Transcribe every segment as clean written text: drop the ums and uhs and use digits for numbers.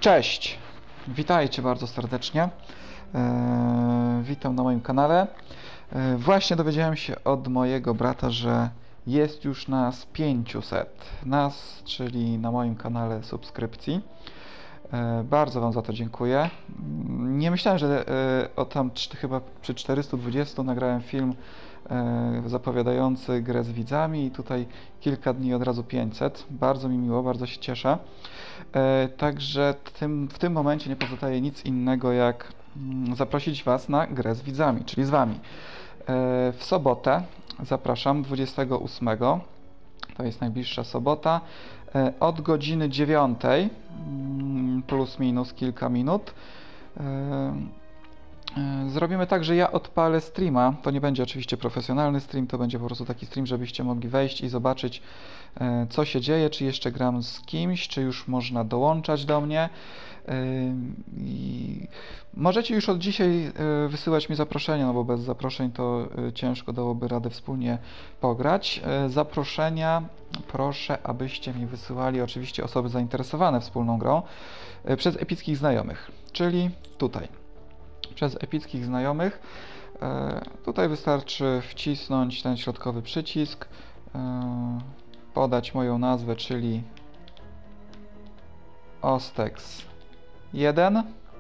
Cześć! Witajcie bardzo serdecznie. Witam na moim kanale. Właśnie dowiedziałem się od mojego brata, że jest już nas 500. Nas, czyli na moim kanale subskrypcji. Bardzo Wam za to dziękuję. Nie myślałem, że chyba przy 420 nagrałem film zapowiadający grę z widzami i tutaj kilka dni od razu 500. Bardzo mi miło, bardzo się cieszę. Także w tym momencie nie pozostaje nic innego jak zaprosić Was na grę z widzami, czyli z Wami. W sobotę zapraszam 28, to jest najbliższa sobota, od godziny 9, plus minus kilka minut. Zrobimy tak, że ja odpalę streama. To nie będzie oczywiście profesjonalny stream, to będzie po prostu taki stream, żebyście mogli wejść i zobaczyć, co się dzieje, czy jeszcze gram z kimś, czy już można dołączać do mnie. I możecie już od dzisiaj wysyłać mi zaproszenia, no bo bez zaproszeń to ciężko dałoby radę wspólnie pograć. Zaproszenia proszę, abyście mi wysyłali, oczywiście osoby zainteresowane wspólną grą, przez epickich znajomych, czyli tutaj. Przez epickich znajomych. Tutaj wystarczy wcisnąć ten środkowy przycisk, podać moją nazwę, czyli Ostex1.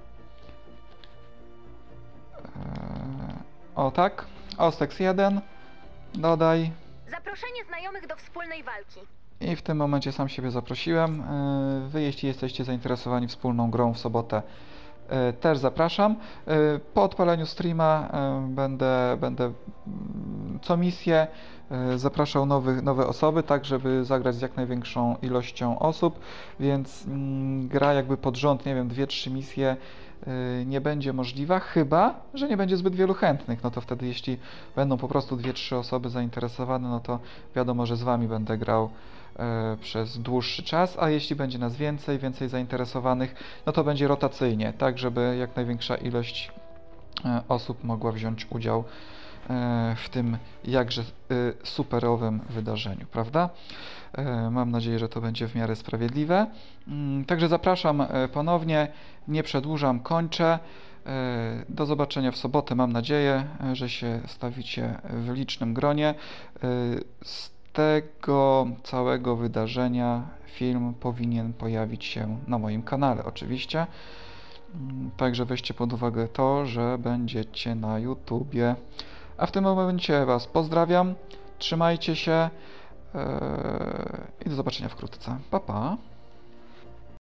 O tak, Ostex1, dodaj. Zaproszenie znajomych do wspólnej walki. I w tym momencie sam siebie zaprosiłem. Wy, jeśli jesteście zainteresowani wspólną grą w sobotę, też zapraszam. Po odpaleniu streama będę co misję zapraszał nowe osoby, tak żeby zagrać z jak największą ilością osób, więc gra jakby pod rząd, nie wiem, 2-3 misje nie będzie możliwa, chyba że nie będzie zbyt wielu chętnych. No to wtedy, jeśli będą po prostu 2-3 osoby zainteresowane, no to wiadomo, że z Wami będę grał przez dłuższy czas, a jeśli będzie nas więcej zainteresowanych, no to będzie rotacyjnie, tak żeby jak największa ilość osób mogła wziąć udział w tym jakże superowym wydarzeniu, prawda? Mam nadzieję, że to będzie w miarę sprawiedliwe. Także zapraszam ponownie, nie przedłużam, kończę. Do zobaczenia w sobotę. Mam nadzieję, że się stawicie w licznym gronie. Z tego całego wydarzenia film powinien pojawić się na moim kanale, oczywiście. Także weźcie pod uwagę to, że będziecie na YouTubie. A w tym momencie Was pozdrawiam, trzymajcie się i do zobaczenia wkrótce. Pa, pa.